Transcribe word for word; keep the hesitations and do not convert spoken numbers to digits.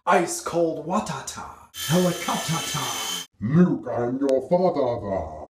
Ice cold watata. Helicoptata. Luke, I'm your father.